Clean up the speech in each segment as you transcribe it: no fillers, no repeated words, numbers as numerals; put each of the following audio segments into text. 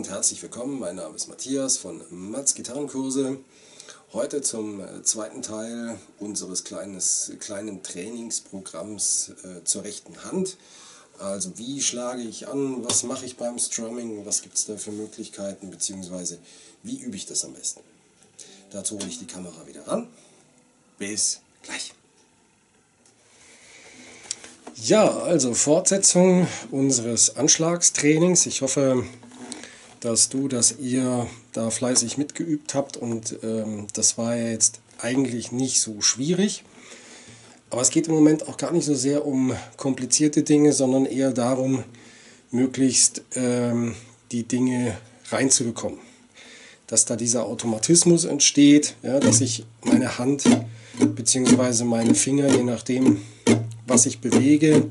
und herzlich willkommen. Mein Name ist Matthias von Mats Gitarrenkurse. Heute zum zweiten Teil unseres kleinen Trainingsprogramms zur rechten Hand. Also wie schlage ich an, was mache ich beim Strumming, was gibt es da für Möglichkeiten, beziehungsweise wie übe ich das am besten. Dazu hole ich die Kamera wieder ran. Bis gleich. Ja, also Fortsetzung unseres Anschlagstrainings. Ich hoffe, dass ihr da fleißig mitgeübt habt und das war ja jetzt eigentlich nicht so schwierig. Aber es geht im Moment auch gar nicht so sehr um komplizierte Dinge, sondern eher darum, möglichst die Dinge reinzubekommen. Dass da dieser Automatismus entsteht, ja, dass ich meine Hand bzw. meine Finger, je nachdem was ich bewege,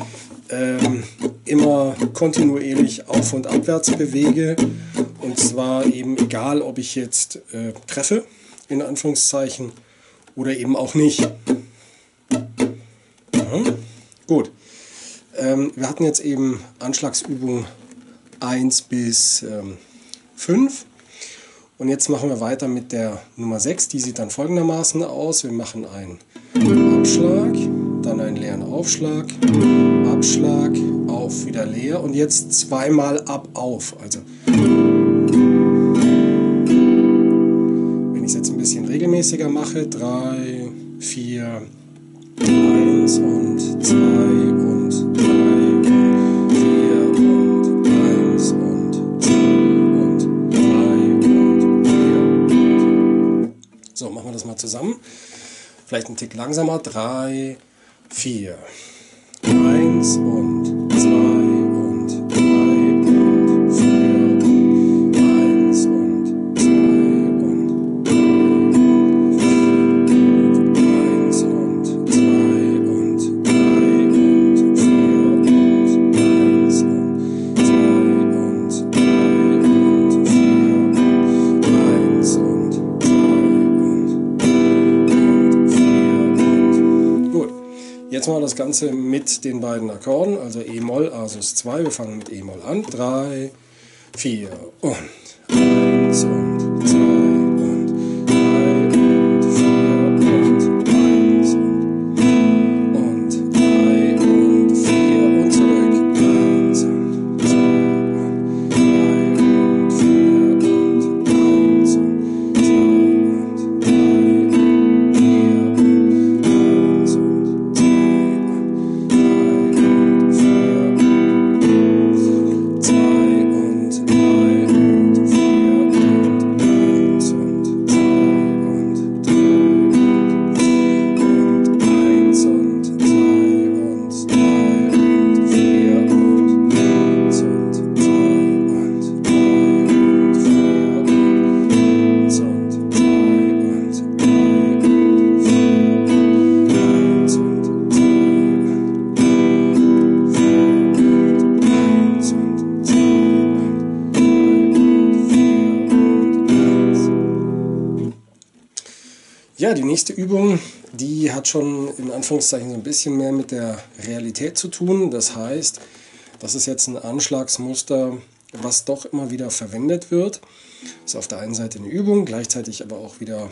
immer kontinuierlich auf- und abwärts bewege. Und zwar eben egal, ob ich jetzt treffe, in Anführungszeichen, oder eben auch nicht. Ja. Gut. Wir hatten jetzt eben Anschlagsübung 1 bis 5. Und jetzt machen wir weiter mit der Nummer 6. Die sieht dann folgendermaßen aus. Wir machen einen Abschlag, dann einen leeren Aufschlag, Abschlag, auf, wieder leer und jetzt zweimal ab, auf. Also wenn ich es jetzt ein bisschen regelmäßiger mache, 3, 4, 1 und 2 und 3 und 4 und 1 und 2 und 3 und 4. So, machen wir das mal zusammen. Vielleicht einen Tick langsamer. 3, 4, 1 und 2 und 3 und 4 und 1 und 2 und 3 und 1 und 2 und 3 und 4 und 1 und 2 und 3 und 4 und 1 und 2 und 4 und gut. Jetzt machen wir das Ganze mit den beiden Akkorden, also E-Moll, Asus 2. Wir fangen mit E-Moll an. 3, 4 und 1 und 2 und 3 und 4 und 1 und 3 und 4 und zurück. 1 und 2 und 3 und 4 und 1 und 2 und 3 und 4 und 1 und 2 Ja, die nächste Übung, die hat schon in Anführungszeichen so ein bisschen mehr mit der Realität zu tun. Das heißt, das ist jetzt ein Anschlagsmuster, was doch immer wieder verwendet wird. Das ist auf der einen Seite eine Übung, gleichzeitig aber auch wieder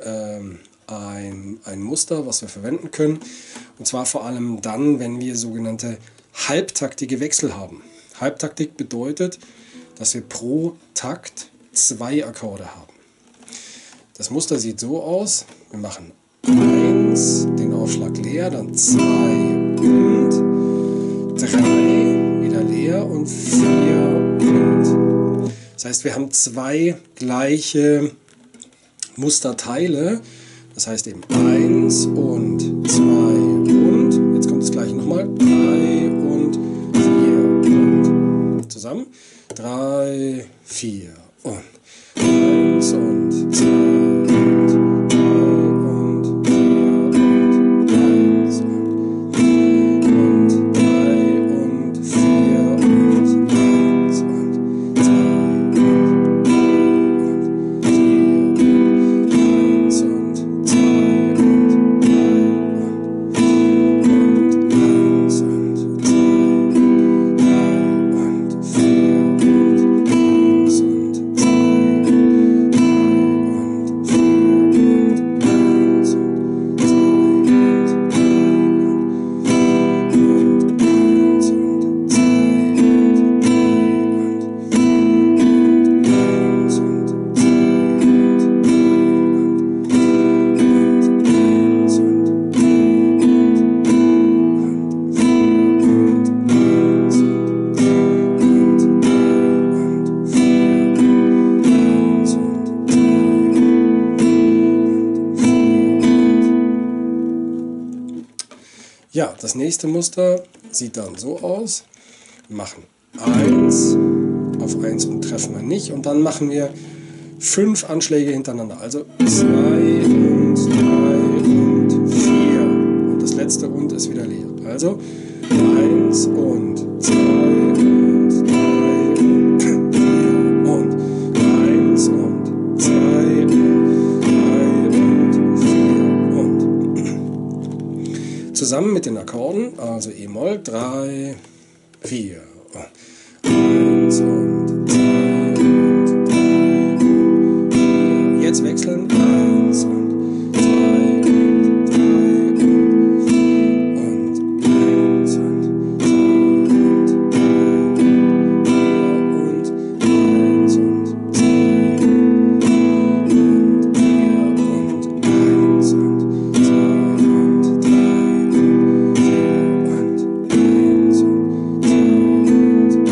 ein Muster, was wir verwenden können. Und zwar vor allem dann, wenn wir sogenannte halbtaktige Wechsel haben. Halbtaktik bedeutet, dass wir pro Takt 2 Akkorde haben. Das Muster sieht so aus, wir machen 1, den Aufschlag leer, dann 2 und 3, wieder leer und 4 und. Das heißt, wir haben 2 gleiche Musterteile, das heißt eben 1 und 2 und, jetzt kommt das gleiche nochmal, 3 und 4 und. Zusammen, 3, 4 und 1 und 2 und 3 und 4 und 1 und 3 und 4 und 1 und 2 und 3 und 4 und 1 und 2 und 3 und 1 und 2 und 3 und 4 und 1 Ja, das nächste Muster sieht dann so aus. Wir machen 1, auf 1 und treffen wir nicht. Und dann machen wir 5 Anschläge hintereinander. Also 2 und 3 und 4. Und das letzte und ist wieder leer. Also 1 und 2 und 3 und 4 und 1 und 2 und 3 und 4 und zusammen mit den Akkorden, also E-Moll, 3, 4 und 1 und 2 und 3 und 4. Jetzt wechseln 1 und 2 und 3 und 1 und 2 und 3 und 1 und 2 und 4 und 1 und 2 und 3 und 4 und 1 und 2 und 3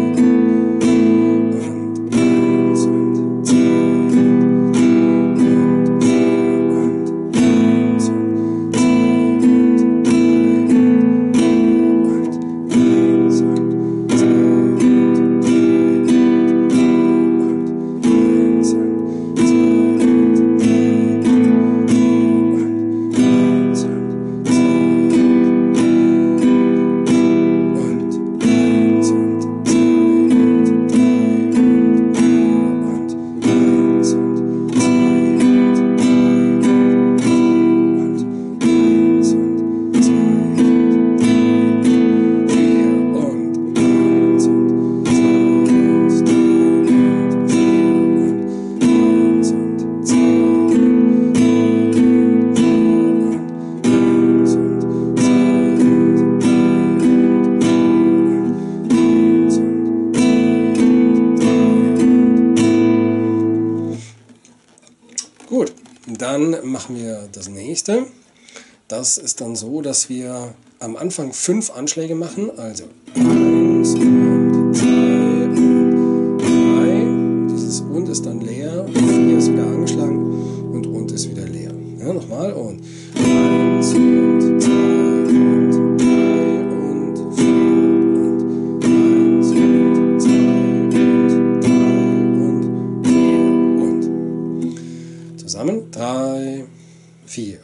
Gut, dann machen wir das nächste. Das ist dann so, dass wir am Anfang 5 Anschläge machen, also 1 und 2 und 3. Dieses und ist dann leer, 4 ist wieder angeschlagen und ist wieder leer. Ja, nochmal und 1 und 2 und 3 und 4 und 1 und 2 und 3 und 4 und zusammen 3, 4.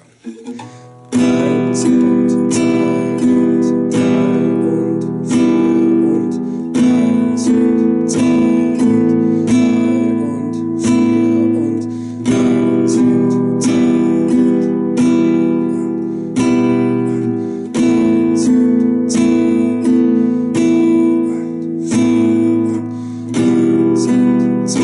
1 und 2 und 3 und 4 und 1 und 2 und 3 und 4 und 1 und 2 und 1 und 2 und 4 und 1 und 2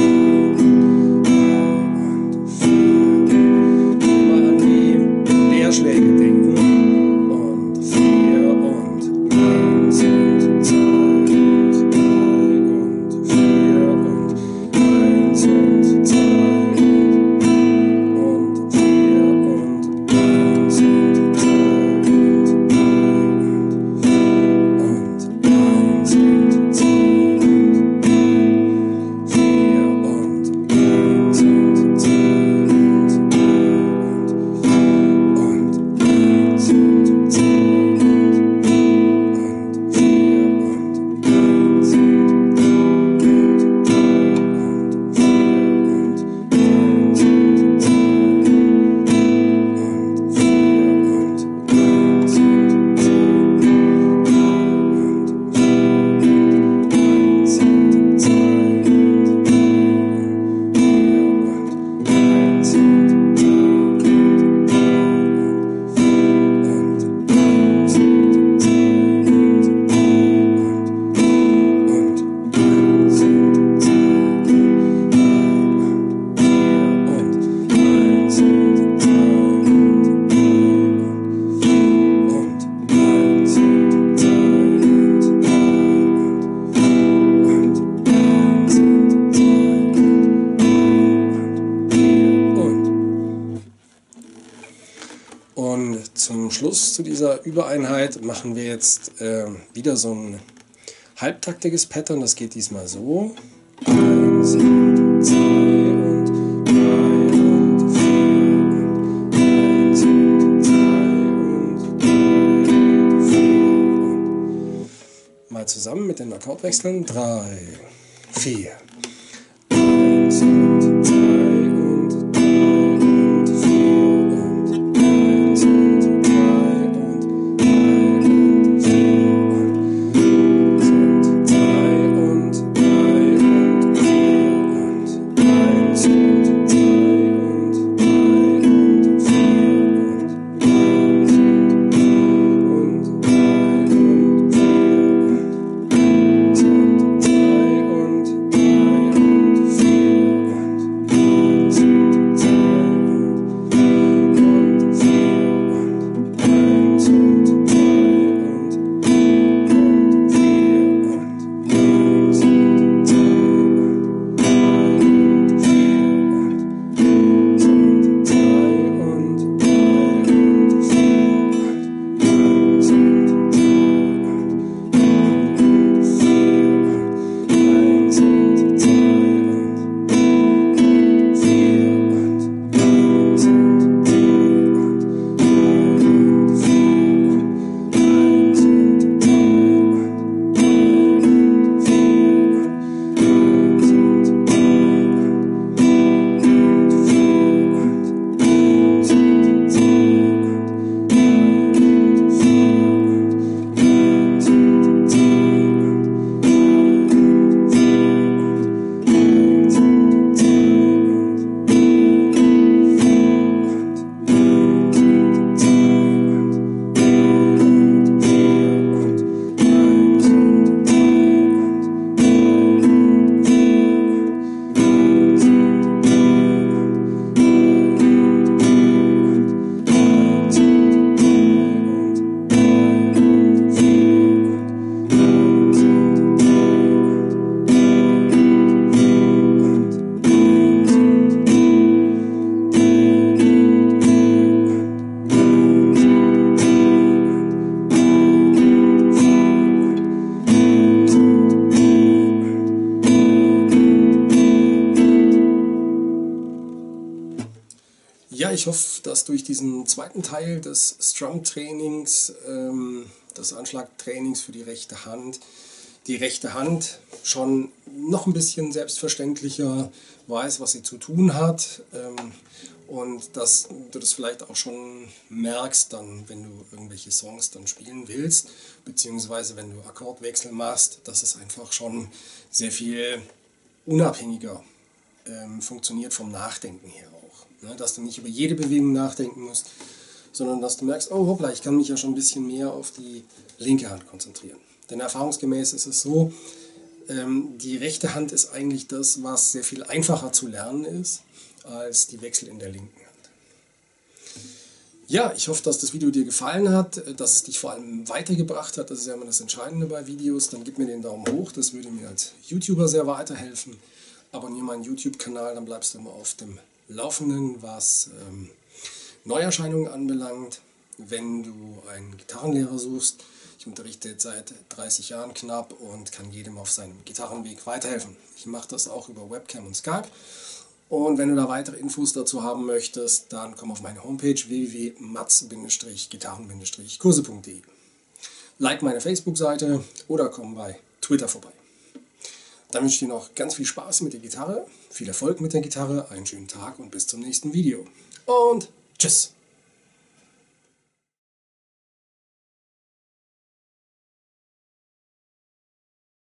und 4. Immer an die Leerschläge denken. Und 4 und 1 und 2 und 3 und 4 und 1 und 2 und 4 und 1 und 2 und 3 und 1 und 2 und 4 und 1 und 2 und 1 und 2 Und zum Schluss zu dieser Übereinheit machen wir jetzt wieder so ein halbtaktiges Pattern. Das geht diesmal so. 1 und 2 und 3 und 4 und 1 und 2 und 3 und mal zusammen mit den Akkordwechseln. 3, 4. 1 und 2 und 3 und 4 und 1 und 3 und 3 und 4 und 2 und 3 und 4 und 1 und 2 und 3 und Ja, ich hoffe, dass durch diesen zweiten Teil des Strum-Trainings, des Anschlagtrainings für die rechte Hand schon noch ein bisschen selbstverständlicher weiß, was sie zu tun hat, und dass du das vielleicht auch schon merkst, dann, wenn du irgendwelche Songs dann spielen willst, beziehungsweise wenn du Akkordwechsel machst, dass es einfach schon sehr viel unabhängiger funktioniert vom Nachdenken her auch. Ne? Dass du nicht über jede Bewegung nachdenken musst, sondern dass du merkst, oh hoppla, ich kann mich ja schon ein bisschen mehr auf die linke Hand konzentrieren. Denn erfahrungsgemäß ist es so, die rechte Hand ist eigentlich das, was sehr viel einfacher zu lernen ist, als die Wechsel in der linken Hand. Ja, ich hoffe, dass das Video dir gefallen hat, dass es dich vor allem weitergebracht hat. Das ist ja immer das Entscheidende bei Videos. Dann gib mir den Daumen hoch, das würde mir als YouTuber sehr weiterhelfen. Abonniere meinen YouTube-Kanal, dann bleibst du immer auf dem Laufenden, was Neuerscheinungen anbelangt. Wenn du einen Gitarrenlehrer suchst, ich unterrichte jetzt seit 30 Jahren knapp und kann jedem auf seinem Gitarrenweg weiterhelfen. Ich mache das auch über Webcam und Skype. Und wenn du da weitere Infos dazu haben möchtest, dann komm auf meine Homepage www.matz-gitarren-kurse.de. Like meine Facebook-Seite oder komm bei Twitter vorbei. Dann wünsche ich dir noch ganz viel Spaß mit der Gitarre, viel Erfolg mit der Gitarre, einen schönen Tag und bis zum nächsten Video. Und tschüss!